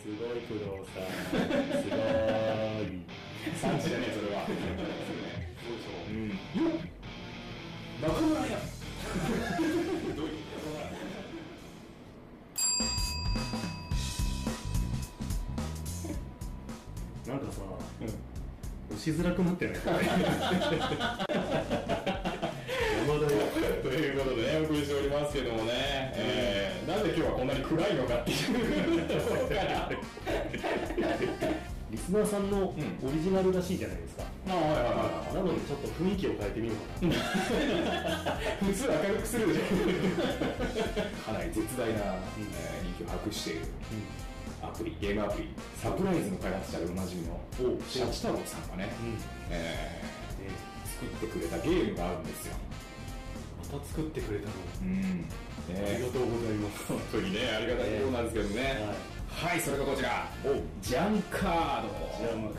すごい工藤さん。すごい。 産地じゃねえ、それは。そうでしょう。うん。よっ中村やどういうなんかさ、押しづらくなってないか山田よ。 ということでね、お送りしておりますけどもね、なぜ今日はこんなに暗いのかっていうところからリスナーさんのオリジナルらしいじゃないですか。 はいはいはい。 なのでちょっと雰囲気を変えてみようかな。 普通明るくするでしょ。かなり絶大な人気を博しているアプリ、ゲームアプリ、サプライズの開発者でおなじみのシャチ太郎さんがね、作ってくれたゲームがあるんですよ。 また作ってくれたの。 ありがとうございます。 本当にね、ありがたいことなんですけどね。はい、それがこちら。ジャンカードを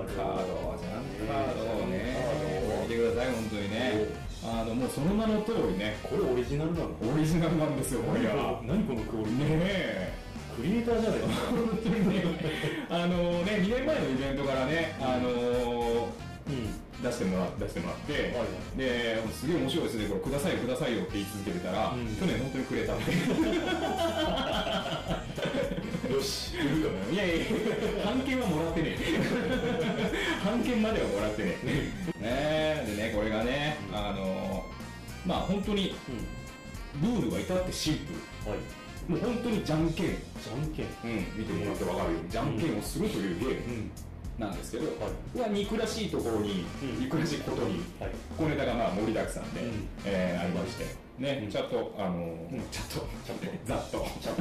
ね、見てください、本当にね。もうその名の通りね。 これオリジナルなの？ オリジナルなんですよ、これが。 何このクオリティ。 ねえ。 クリエイターじゃないですか。 本当にね。2年前のイベントからね、出してもらって、ですげえ面白いですね、これくださいよって言い続けてたら、去年本当にくれたんで。よし、いやいや、半券はもらってねえ。半券まではもらってねえ。でね、これがね、まあ本当に、ルールは至ってシンプル。もう本当にじゃんけん。見てもらって分かるように、じゃんけんをするというゲームなんですけど、憎らしいところに、憎らしいことに、小ネタがまあ盛りだくさんで、ありまして、ね、チャット、ざっとチャ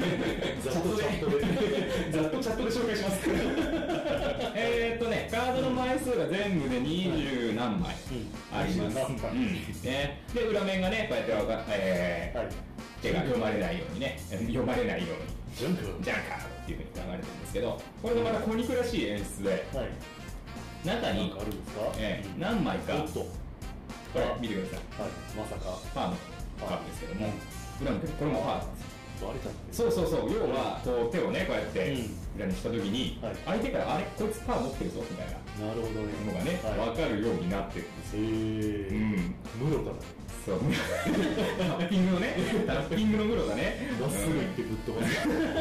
ットで紹介します。カードの枚数が全部で20何枚あります。で、裏面がね、こうやって手が読まれないようにね、ジャンカードっていうふうに書かれてるんですけど、これがまた小憎らしい演出で、中に何枚か、これ見てください。 まさかパーのカードですけども、裏向けてこれもパーなんですよ。 割れちゃって。 そう、要はこう手をね、こうやって裏にしたときに、相手からあれこいつパー持ってるぞみたいなのがね、分かるようになってるんですよ。 室田だね。 そう、タッピングの室だね。 まっすぐ行ってぶっ飛ば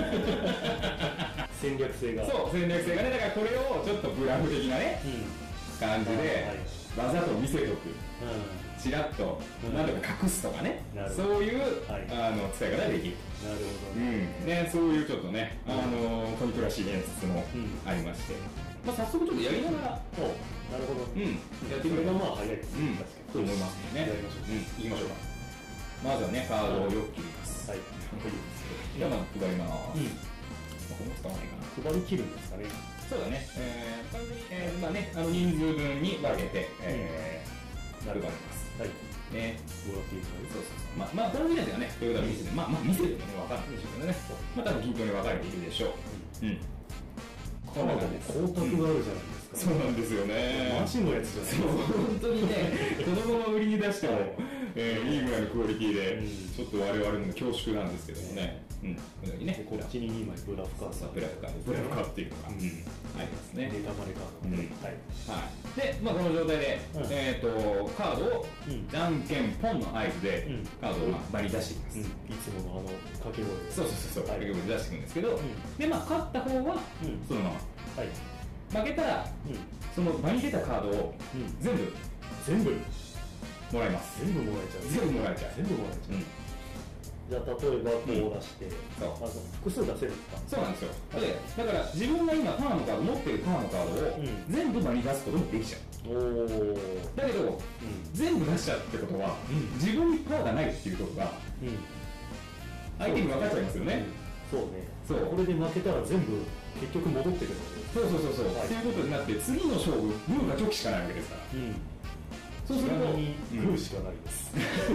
す。戦略性が。 そう、戦略性がね、だからこれをちょっとブラフ的なね、感じで、わざと見せとく。ちらっと、なんとか隠すとかね、そういう使い方ができる。 なるほどね。 そういうちょっとね、小憎らしい演出もありまして、早速ちょっとやりながら、 なるほど。 やってみるのがまあ早いです。 と思いますね。 やりましょう。 行きましょうか。まずはね、カードをよく切ります。じゃあまず配ります。これも使わないかな。 配り切るんですかね。 そうだね。まあね、人数分に分けて、配ります。ね。まあ、この時点ではね、トヨタの店で、店でもね、分かるんでしょうけどね。多分均等に分かれているでしょう。 この中で光沢があるじゃないですか。 そうなんですよね。 マジのやつじゃないですか。 本当にね、このまま売りに出しても、いいぐらいのクオリティで、ちょっと我々も恐縮なんですけどもね。このようにね、 こっちに2枚ブラフカー。 ブラフカっていうのがありますね。 ネタバレカード。 で、この状態で、カードをじゃんけんポンの合図で、カードを場に出していきます。 いつもの掛け声で。 そう、掛け声で出していくんですけど、で、勝った方は、そのまま。負けたら、その場に出たカードを全部もらいます。 全部もらえちゃう。じゃあ例えばこう出して、複数出せるんですか？ そうなんですよ。だから自分が今パーのカード持ってるパーのカードを全部場に出すこともできちゃう。だけど全部出しちゃうってことは自分にパーがないっていうことが相手に分かっちゃいますよね。 そうね。これで負けたら全部結局戻ってくるので。 そうっていうことになって次の勝負グーがチョキしかないわけですから。そうするとグーしかないです。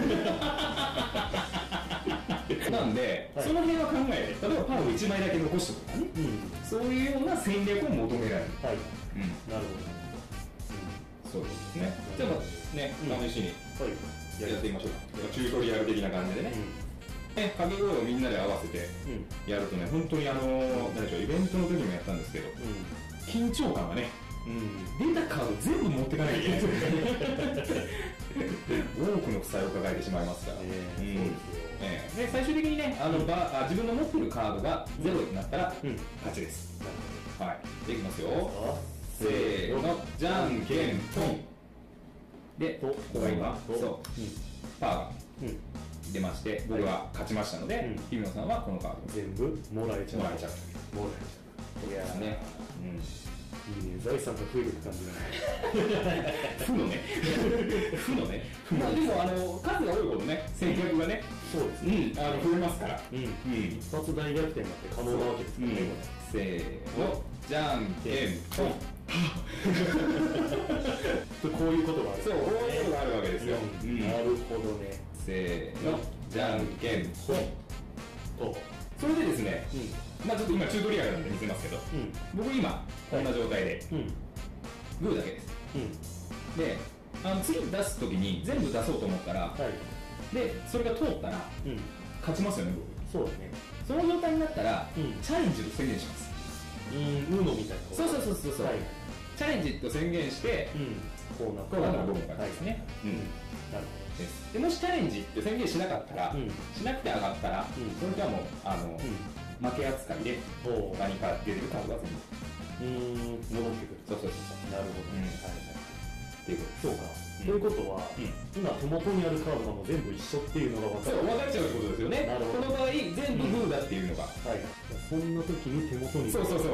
なんで、その辺は考えて、例えばパーを1枚だけ残してとかね、そういうような戦略を求められる。 なるほど。そうですね。じゃあね、試しにやってみましょうか。チュートリアル的な感じでね。 掛け声をみんなで合わせてやるとね、本当に何でしょう、イベントの時もやったんですけど、緊張感がね、出たカード全部持ってかなきゃいけないですよね。多くの負債を抱えてしまいますから。で最終的にね、自分の持ってるカードがゼロになったら勝ちです。はい、でいきますよ。せーの、じゃんけんぽんで、僕が今、パーが出まして、僕が勝ちましたので、日比野さんはこのカード全部もらえちゃう。いやーね、いいね、財産が増えていく感じだね。 負のね、まあでも数が多いほどね、戦略がね、 そうですね、 増えますから、 一発大逆転だって可能なわけですからね。 せーの、じゃんけんぽん。 こういうことがある。 そう、こういうことがあるわけですよ。 なるほどね。 せーの、じゃんけんぽんと。それでですね、まあちょっと今チュートリアルなんで見せますけど、僕今こんな状態でグーだけです。で、次出すときに全部出そうと思ったら、でそれが通ったら勝ちますよね、 僕。そうだね。 その状態になったらチャレンジと宣言します。 UNO みたいな。 そう。チャレンジと宣言して、 こうなったら僕がですね。 なるほど。 でもしチャレンジって宣言しなかったら、しなくて上がったら、それじゃもう負け扱いで何か出てるカードが全部戻ってくる。 そう。 なるほど。 っていうこと。 そうか。ということは、今手元にあるカードがもう全部一緒っていうのが分かる。 そう、分かっちゃうってことですよね。 なるほど。 この場合全部グーだっていうのが。 そんな時に手元にそう。ね、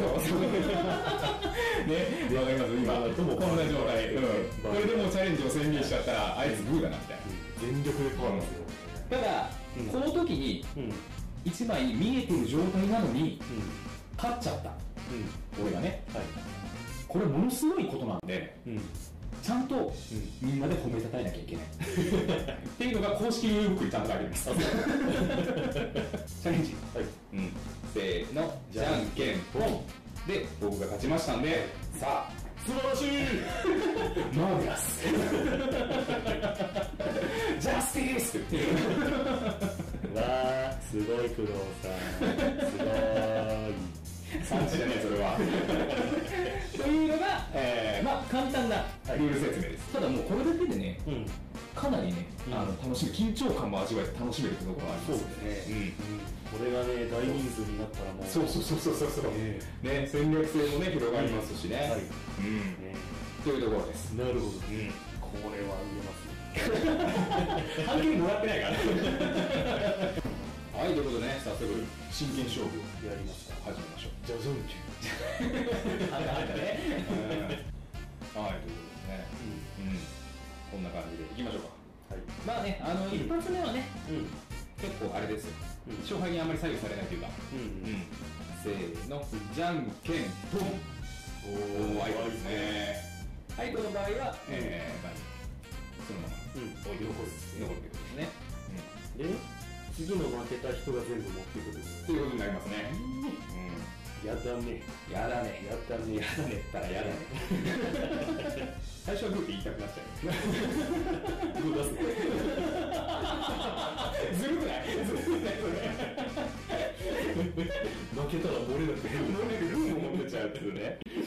わかります。今こんな状態。これでもうチャレンジを宣言しちゃったらあいつグーだなみたいな。 全力で変わるんですよ。 ただこの時に1枚見えてる状態なのに勝っちゃった。俺がね。これものすごいことなんで。ちゃんとみんなで褒めたたえなきゃいけないっていうのが公式ルールブックにちゃんと書いてあります。チャレンジ、せーの、じゃんけんぽんで僕が勝ちましたんで、さあ素晴らしいマーベラスジャスティスわー、すごい工藤さん、すごい産地じゃねえそれはというのが、まあ簡単なルール説明です。ただもうこれだけでね、かなりね、楽しみ、緊張感も味わえて楽しめるってところがあります。 そうですね。これがね、大人数になったらもうそうね、戦略性もね広がりますしね。というところです。 なるほど。これは売れますね。 半券もらってないからはい、ということでね、早速真剣勝負やりますか。 始めましょう。 じゃじゃんけん。 はい、ということですね。こんな感じでいきましょうか。まあね、一発目はね、結構あれですよ。勝敗にあんまり左右されないというか。せーの、じゃんけんぽん。おー、相手ですね。相手の場合は、そのまま置いて残るということですね。 で、次の負けた人が全部持ってくるということになりますね。 やだねったらやだね最初はグーって言いたくなっちゃう。 グー出すずるくないそれ負けたら漏れなくグーも持ってちゃうっていうね。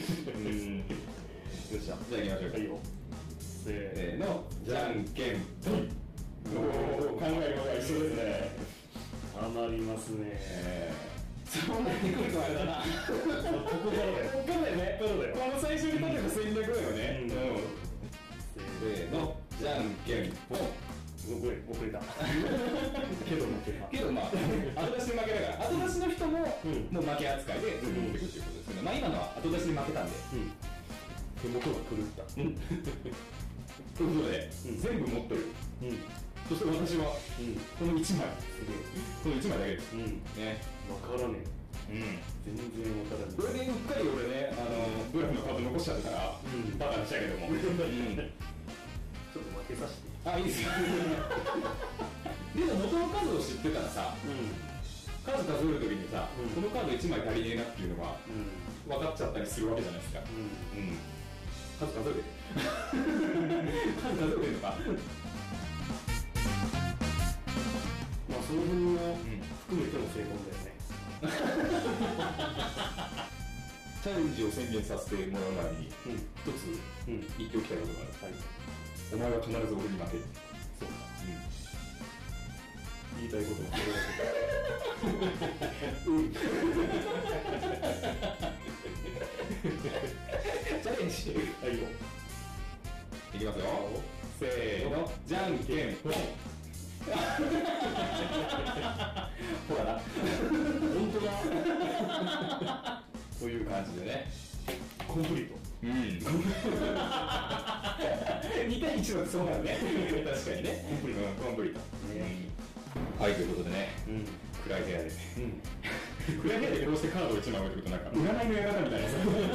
よっしゃ、じゃあ行きましょうか。いいよ。せーの、じゃんけんぽん。考えることが一緒ですね。 余りますね。 そうなってくるとあれだな。ここからだよね。この最初に立てた戦略だよね。せーの、じゃんけんぽん。 遅れた。けどまあ、 後出しで負けだから、後出しの人ももう負け扱いでずっと持ってくるっていうことですけど、まあ今のは後出しで負けたんで、 手元が狂った。 ということで、全部持ってる。そして私はこの1枚、この1枚だけです。ね、 わからねえ。全然わからない。 これでうっかり俺ね、ブラフのカード残しちゃったから、バカにしたけども。ちょっと負けさせて。 あ、いいですよ。でも元の数を知ってたらさ、数数えるときにさ、このカード1枚足りねえなっていうのが分かっちゃったりするわけじゃないですか。数数えて。数数えてるのか。 そその辺を含めても成功だよね。 チャレンジを宣言させてもらう前に、一つ言っておきたいことがある。お前は必ず俺に負ける。 そうか。言いたいことはそれだけ。チャレンジ。はいよ。 いきますよ。せーの、じゃんけんぽん。ほらな。 本当だ。 という感じでね。 コンプリート。 2対1のそうなのね。確かにね。コンプリート。コンプリート。はい、ということでね。暗い部屋で。暗い部屋でこうしてカードを1枚置いておくとなんか占いの館みたいな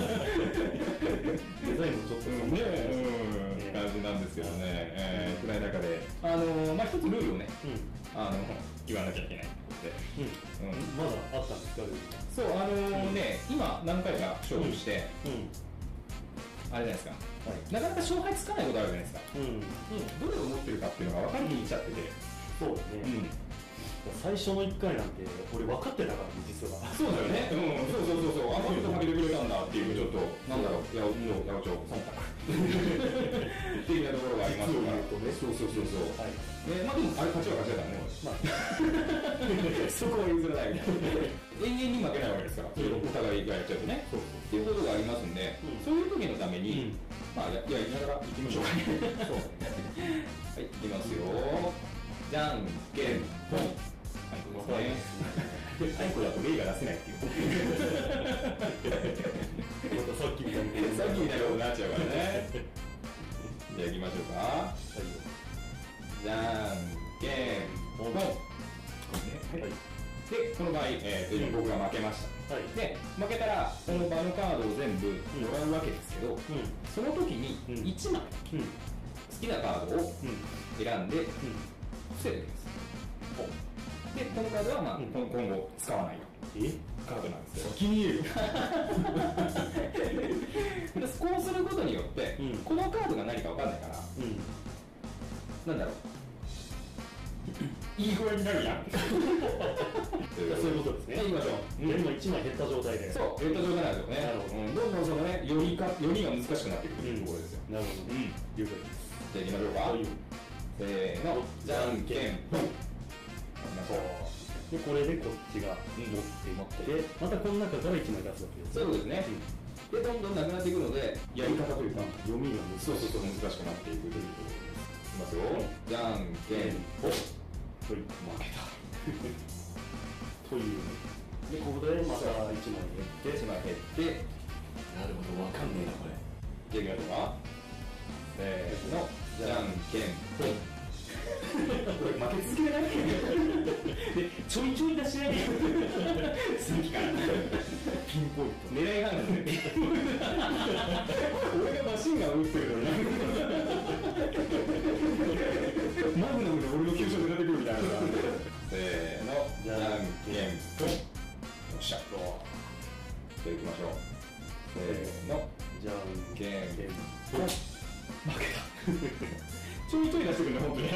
デザインもちょっとね感じなんですけどね。暗い中でまあ一つルールをね言わなきゃいけないので。 まだあったんですか？ そうね今何回か勝負してあれじゃないですか。なかなか勝敗つかないことあるじゃないですか。どれを持ってるかっていうのが分かりにいっちゃってて。 そうだね。最初の1回なんて俺分かってたからね、実は。 そうだよね。そうあ、この人かけてくれたんだっていうちょっとなんだろう、八百長忖度的なところがありますから。そう。まあでもあれ勝ちは勝ちだからね。そこは譲らないみたいな。永遠に負けないわけですから。お互いがやっちゃうとね。っていうことがありますんで、そういう時のためにまあやりながら行きましょうかね。はい、行きますよ。じゃんけんぽん。はい、これだと例が出せないっていう。 さっきみたいにことになっちゃうからね。じゃあ行きましょうか。じゃんけんぽん。で、この場合、僕が負けました。で、負けたら、この場のカードを全部もらうわけですけど、その時に1枚好きなカードを選んで伏せておきます。で、このカードは、まあ今後使わないカードなんですよ。気に入る。こうすることによって、このカードが何か分かんないから、なんだろう。いい具合になるやん。 そういうことですね。 行きましょう。 今1枚減った状態で。 そう、減った状態なんですよね。どんどんそのね、読みが難しくなってくるところですよ。 なるほど。了解です。 じゃあ行きましょうか。せーの、じゃんけんぽん。 で、これでこっちが持ってまたこの中から1枚出すわけです。 そうですね。で、どんどんなくなっていくので、やり方というか、 読みが難しくなっていくというところです。いきますよ。じゃんけんぽん。負けた。 という。で、ここでまた1枚減って、 なるほど、わかんねえな、これ。じゃあいきましょうか。せーの、じゃんけんぽん。これ負け続けないでちょいちょい出しないでさっきからピンポイント狙いがあるんで俺がマシンガン撃ってるのにマグナムで俺の急所で出てくるみたいなせーのじゃんけんぽんよっしゃじゃあ行きましょうせーのじゃんけんぽん負けたちょいちょい出してくるね、本当に。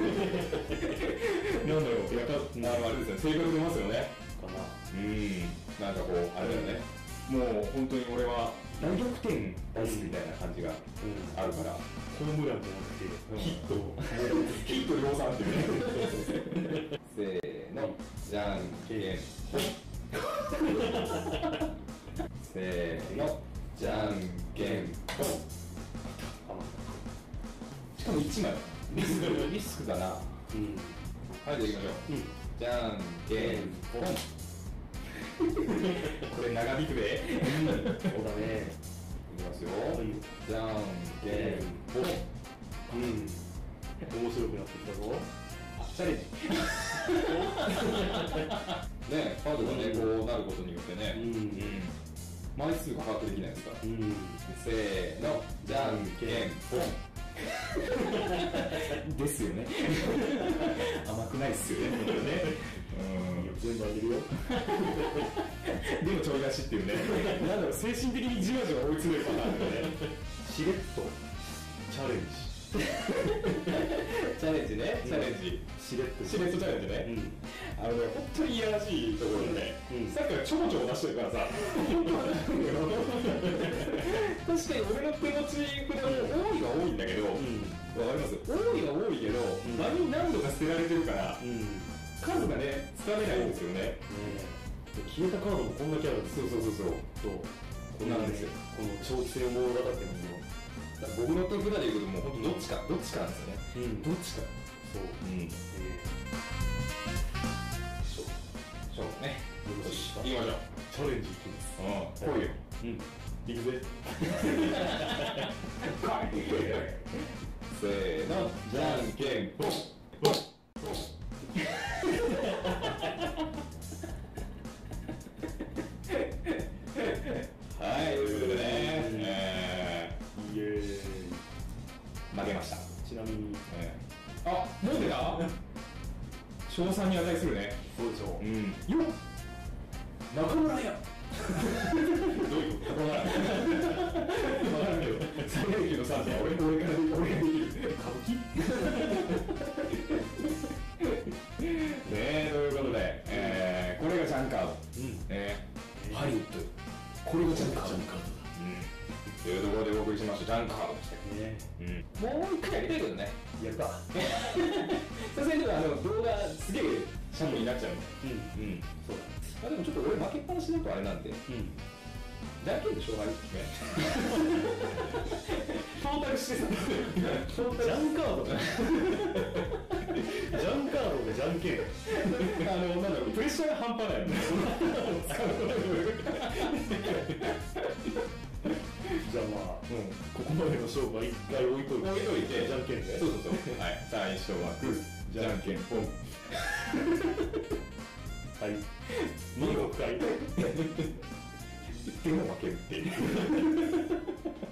なんだろう、やっぱ、あれですね、性格出ますよね。 かな。 なんかこう、あれだよね。もう、本当に俺は、大逆転出すみたいな感じがあるから、 ホームランじゃなくて、ヒット量産っていうね。せーの、じゃんけんぽん。せーの、じゃんけんぽん。しかも1枚リスクだな。はい、じゃあ行きましょう。じゃんけんぽん。これ長引くで。 そうだね。 いきますよ。じゃんけんぽん。 面白くなってきたぞ。 チャレンジ。ね、カードがね、こうなることによってね、枚数が把握できないですから。せーの、じゃんけんぽん。ですよね。甘くないっすよね。 全部あげるよ。 でもちょい出しっていうね。なんだろう、精神的にじわじわ追い詰めるパターンでね。 しれっとチャレンジ。 チャレンジね、チャレンジ。 しれっとチャレンジね。本当にいやらしいところでね、さっきからちょこちょこ出してるからさ、確かに俺の手持ち札も多いは多いんだけど、わかります？多いは多いけど、場に何度か捨てられてるから、数がね、つかめないんですよね。 消えたカードもこんだけあるんです。 そうこんなんですよ。 この長期戦を物語ってるのも僕の手札でいうともう本当どっちかなんですよね。 どっちか。そう。 そうね。 よし。 行きましょう。 チャレンジいきます。 来いよ。 行くぜ。 せーの、じゃんけんぽん。はい、ということでね、負けました。 ちなみに、 あ、もう出た？賞賛に値するね。 そうでしょう。よっ、中村や。どういうこと？わからんけど、最大級のサービスは俺ができる。歌舞伎？ねえ、ということで、これがジャンカード。ハリウッド。これがジャンカード。というところでお送りしましたジャンカードでしたね。もう一回やりたいけどね。 やるか。 さすがにでも動画すげえシャンプーになっちゃうんで。そうだ。でもちょっと俺負けっぱなしだとあれなんで。じゃんけんでしょうがないですね。トータルしてさ。 ジャンカードね。ジャンカードでじゃんけん。 なんだろう、プレッシャーが半端ないよね。 じゃあまあ、ここまでの勝負は一回置いといて、じゃんけんで。 そう。はい、最初はグー、じゃんけんポン。 はい。2、6回。 1点も負けるっていう。